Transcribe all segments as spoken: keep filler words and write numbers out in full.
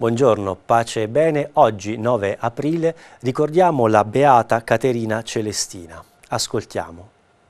Buongiorno, pace e bene. Oggi, nove aprile, ricordiamo la Beata Caterina Celestina. Ascoltiamo.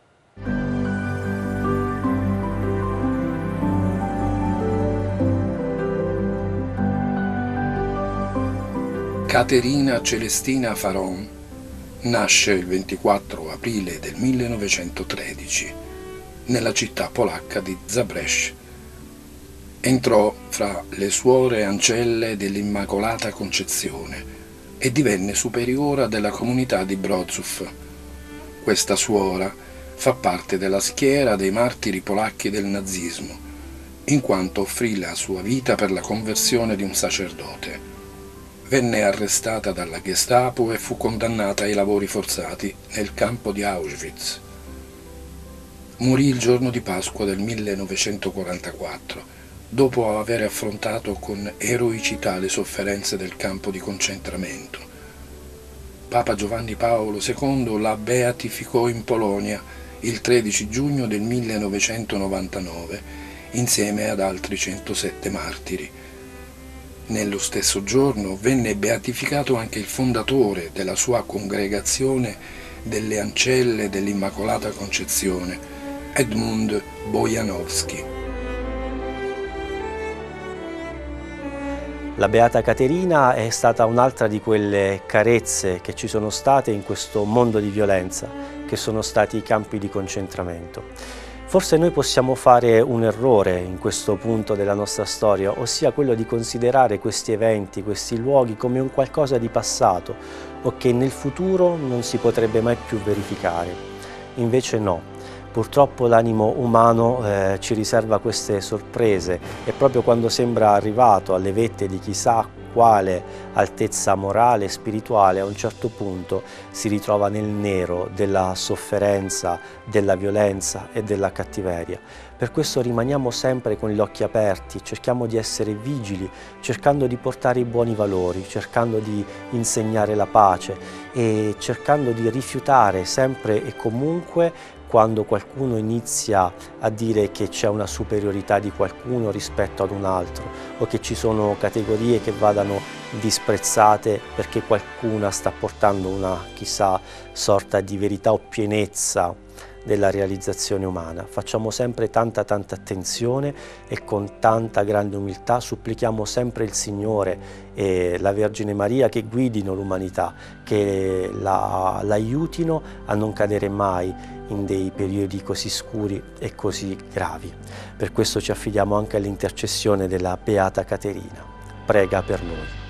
Caterina Celestina Faron nasce il ventiquattro aprile del millenovecentotredici nella città polacca di Zabrze. Entrò fra le suore ancelle dell'Immacolata Concezione e divenne superiora della comunità di Wrocław. Questa suora fa parte della schiera dei martiri polacchi del nazismo, in quanto offrì la sua vita per la conversione di un sacerdote. Venne arrestata dalla Gestapo e fu condannata ai lavori forzati nel campo di Auschwitz. Morì il giorno di Pasqua del millenovecentoquarantaquattro, dopo aver affrontato con eroicità le sofferenze del campo di concentramento. Papa Giovanni Paolo secondo la beatificò in Polonia il tredici giugno del millenovecentonovantanove insieme ad altri centosette martiri. Nello stesso giorno venne beatificato anche il fondatore della sua congregazione delle Ancelle dell'Immacolata Concezione, Edmund Bojanowski. La Beata Caterina è stata un'altra di quelle carezze che ci sono state in questo mondo di violenza, che sono stati i campi di concentramento. Forse noi possiamo fare un errore in questo punto della nostra storia, ossia quello di considerare questi eventi, questi luoghi come un qualcosa di passato o che nel futuro non si potrebbe mai più verificare. Invece no. Purtroppo l'animo umano eh, ci riserva queste sorprese e proprio quando sembra arrivato alle vette di chissà quale altezza morale e spirituale, a un certo punto si ritrova nel nero della sofferenza, della violenza e della cattiveria. Per questo rimaniamo sempre con gli occhi aperti, cerchiamo di essere vigili, cercando di portare i buoni valori, cercando di insegnare la pace e cercando di rifiutare sempre e comunque quando qualcuno inizia a dire che c'è una superiorità di qualcuno rispetto ad un altro o che ci sono categorie che vadano disprezzate perché qualcuna sta portando una chissà sorta di verità o pienezza della realizzazione umana. Facciamo sempre tanta tanta attenzione e con tanta grande umiltà supplichiamo sempre il Signore e la Vergine Maria che guidino l'umanità, che la, l'aiutino a non cadere mai in dei periodi così scuri e così gravi. Per questo ci affidiamo anche all'intercessione della Beata Caterina. Prega per noi.